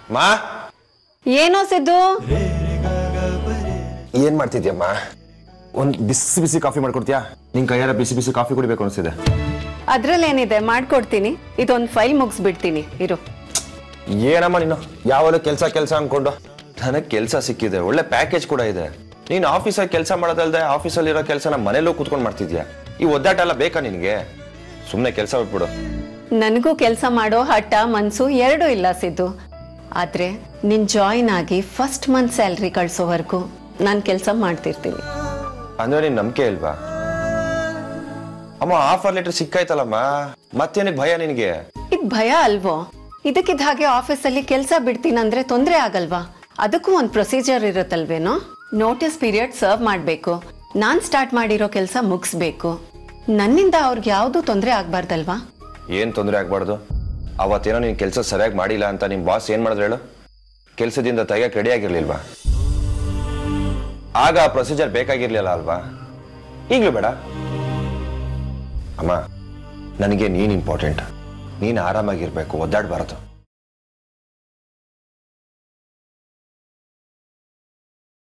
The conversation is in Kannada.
ಮಾ ಏನೋ ಸಿದ್ದು ಏನ್ ಮಾಡ್ತಿದ್ಯಮ್ಮ ಒಂದ್ ಬಿಸಿ ಬಿಸಿ ಕಾಫಿ ಮಾಡ್ಕೊಡ್ತೀಯಾ ನಿನ್ ಕೈಯಾರ ಬಿಸಿ ಬಿಸಿ ಕಾಫಿ ಕುಡಿಬೇಕು ಅನ್ಸಿದೆ ಅದ್ರಲ್ಲೇನಿದೆ ಮಾಡ್ಕೊಡ್ತೀನಿ ಇದೊಂದು ಫೈಲ್ ಮುಗಿಸ್ಬಿಡ್ತೀನಿ ಇರು ಏನಮ್ಮ ನೀನು ಯಾವಾಗ ಕೆಲ್ಸ ಅನ್ಕೊಂಡು ನನಗ್ ಕೆಲ್ಸ ಸಿಕ್ಕಿದೆ ಒಳ್ಳೆ ಪ್ಯಾಕೇಜ್ ಕೂಡ ಇದೆ ನೀನ್ ಆಫೀಸಲ್ಲಿ ಕೆಲಸ ಮಾಡೋದಲ್ದೆ ಆಫೀಸಲ್ಲಿ ಇರೋ ಕೆಲಸನ ಮನೇಲೂ ಕೂತ್ಕೊಂಡು ಮಾಡ್ತಿದ್ಯಾ ಈ ಒದ್ದಾಟ ಎಲ್ಲ ಬೇಕಾ ನಿನ್ಗೆ ಸುಮ್ನೆ ಕೆಲಸ ಬಿಟ್ಬಿಡು ನನಗೂ ಕೆಲಸ ಮಾಡೋ ಹಠ ಮನ್ಸು ಎರಡೂ ಇಲ್ಲ ಸಿದ್ದು ಆದ್ರೆ ನಿನ್ ಜಾಯಿನ್ ಆಗಿ ಫಸ್ಟ್ ಮಂತ್ ಸ್ಯಾಲ್ರಿ ಕಳ್ಸೋವರೆಗೂ ನಾನು ಕೆಲಸ ಮಾಡ್ತಿರ್ತೀನಿ ಅಂದ್ರೆ ನೀನ್ ನಂಬಿಕೆ ಇಲ್ವಾ ಅಮ್ಮ ಆಫರ್ ಲೆಟರ್ ಸಿಕ್ಕಾಯ್ತಲ್ಲಮ್ಮ ಮತ್ತೇನಿಗೆ ಭಯ ನಿನಗೆ ಇದ್ ಭಯ ಅಲ್ವೋ ಇದಕ್ಕಿದ್ದ ಹಾಗೆ ಆಫೀಸಲ್ಲಿ ಕೆಲಸ ಬಿಡ್ತೀನಂದ್ರೆ ತೊಂದರೆ ಆಗಲ್ವಾ ಅದಕ್ಕೂ ಒಂದು ಪ್ರೊಸೀಜರ್ ಇರುತ್ತಲ್ವೇನೋ ನೋಟಿಸ್ ಪೀರಿಯಡ್ ಸರ್ವ್ ಮಾಡಬೇಕು ನಾನ್ ಸ್ಟಾರ್ಟ್ ಮಾಡಿರೋ ಕೆಲಸ ಮುಗಿಸ್ಬೇಕು ನನ್ನಿಂದ ಅವ್ರಿಗೆ ಯಾವ್ದು ತೊಂದರೆ ಆಗ್ಬಾರ್ದಲ್ವಾ ಏನ್ ತೊಂದರೆ ಆಗ್ಬಾರ್ದು ಅವತ್ತೇನೋ ನೀನ್ ಕೆಲಸ ಸರಿಯಾಗಿ ಮಾಡಿಲ್ಲ ಅಂತ ನಿಮ್ ಬಾಸ್ ಏನ್ ಮಾಡಿದ್ರು ಹೇಳು ಕೆಲ್ಸದಿಂದ ತೆಗಿಯಕ್ ರೆಡಿ ಆಗಿರ್ಲಿಲ್ವಾ ಆಗ ಆ ಪ್ರೊಸೀಜರ್ ಬೇಕಾಗಿರ್ಲಿಲ್ಲ ಅಲ್ವಾ ಈಗ್ಲೂ ಬೇಡ ಅಮ್ಮ ನನಗೆ ನೀನ್ ಇಂಪಾರ್ಟೆಂಟ್ ನೀನ್ ಆರಾಮಾಗಿರ್ಬೇಕು ಒದ್ದಾಡ್ಬಾರದು